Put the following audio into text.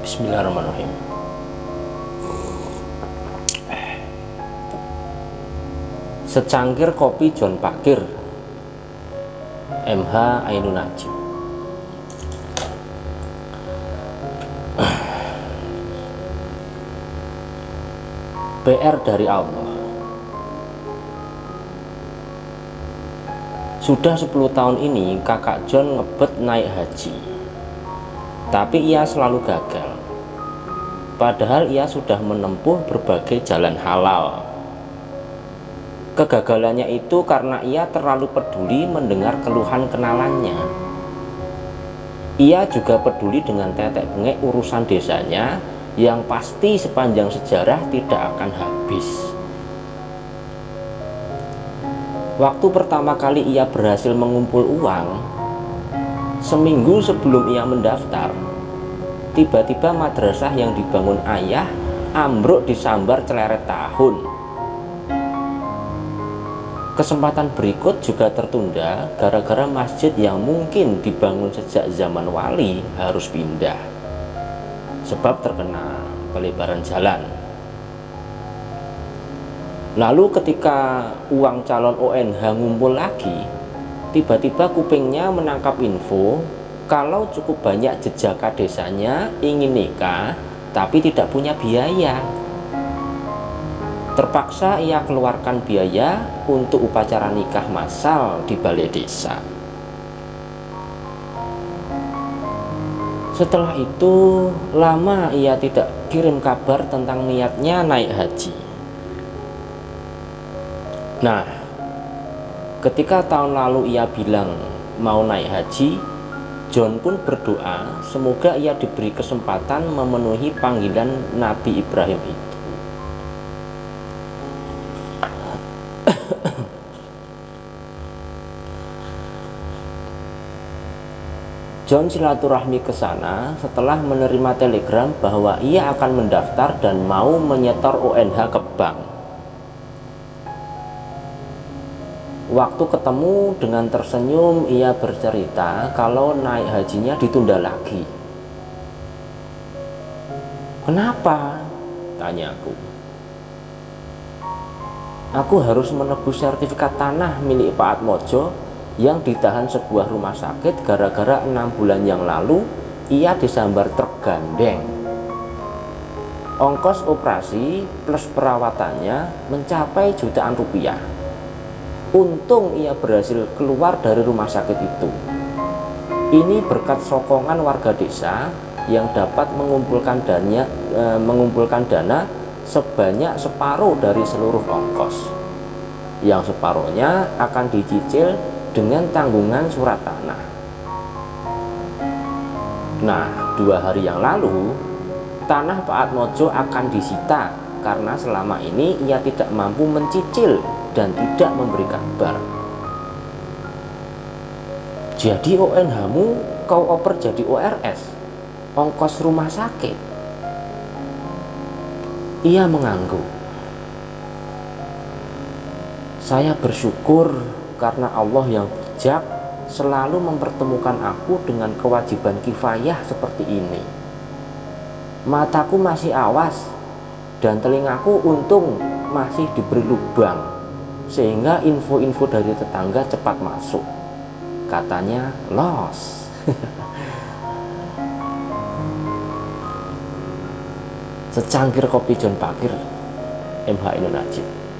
Bismillahirrahmanirrahim. Secangkir kopi John Pakir, MH Ainun Najib. PR dari Allah. Sudah 10 tahun ini kakak John ngebet naik haji, tapi ia selalu gagal. Padahal ia sudah menempuh berbagai jalan halal. Kegagalannya itu karena ia terlalu peduli mendengar keluhan kenalannya. Ia juga peduli dengan tetek bengek urusan desanya yang pasti sepanjang sejarah tidak akan habis. Waktu pertama kali ia berhasil mengumpul uang, seminggu sebelum ia mendaftar, tiba-tiba madrasah yang dibangun ayah ambruk disambar celeret tahun. Kesempatan berikut juga tertunda gara-gara masjid yang mungkin dibangun sejak zaman wali harus pindah sebab terkena pelebaran jalan. Lalu ketika uang calon ONH ngumpul lagi, tiba-tiba kupingnya menangkap info kalau cukup banyak jejaka desanya ingin nikah tapi tidak punya biaya. Terpaksa ia keluarkan biaya untuk upacara nikah massal di balai desa. Setelah itu lama ia tidak kirim kabar tentang niatnya naik haji. Nah, ketika tahun lalu ia bilang mau naik haji, John pun berdoa semoga ia diberi kesempatan memenuhi panggilan Nabi Ibrahim itu. John silaturahmi ke sana setelah menerima telegram bahwa ia akan mendaftar dan mau menyetor ONH ke bank. Waktu ketemu dengan tersenyum ia bercerita kalau naik hajinya ditunda lagi. "Kenapa?" tanyaku. "Aku harus menebus sertifikat tanah milik Pak Atmojo yang ditahan sebuah rumah sakit gara-gara 6 bulan yang lalu ia disambar truk gandeng. Ongkos operasi plus perawatannya mencapai jutaan rupiah. Untung ia berhasil keluar dari rumah sakit itu. Ini berkat sokongan warga desa yang dapat mengumpulkan dana sebanyak separuh dari seluruh ongkos. Yang separuhnya akan dicicil dengan tanggungan surat tanah. Nah, 2 hari yang lalu tanah Pak Atmojo akan disita karena selama ini ia tidak mampu mencicil dan tidak memberi kabar. Jadi ONH-mu kau oper jadi ORS, ongkos rumah sakit?" Ia mengangguk. "Saya bersyukur karena Allah yang bijak selalu mempertemukan aku dengan kewajiban kifayah seperti ini. Mataku masih awas dan telingaku untung masih diberi lubang sehingga info-info dari tetangga cepat masuk. Katanya los." Secangkir kopi John Pakir, MH Ainun Najib.